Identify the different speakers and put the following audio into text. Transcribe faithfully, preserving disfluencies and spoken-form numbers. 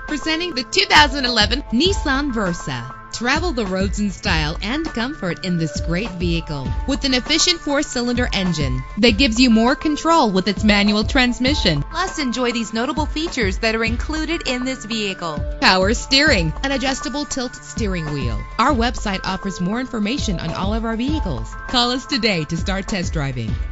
Speaker 1: Presenting the two thousand eleven Nissan Versa. Travel the roads in style and comfort in this great vehicle with an efficient four-cylinder engine that gives you more control with its manual transmission. Plus, enjoy these notable features that are included in this vehicle: power steering, an adjustable tilt steering wheel. Our website offers more information on all of our vehicles. Call us today to start test driving.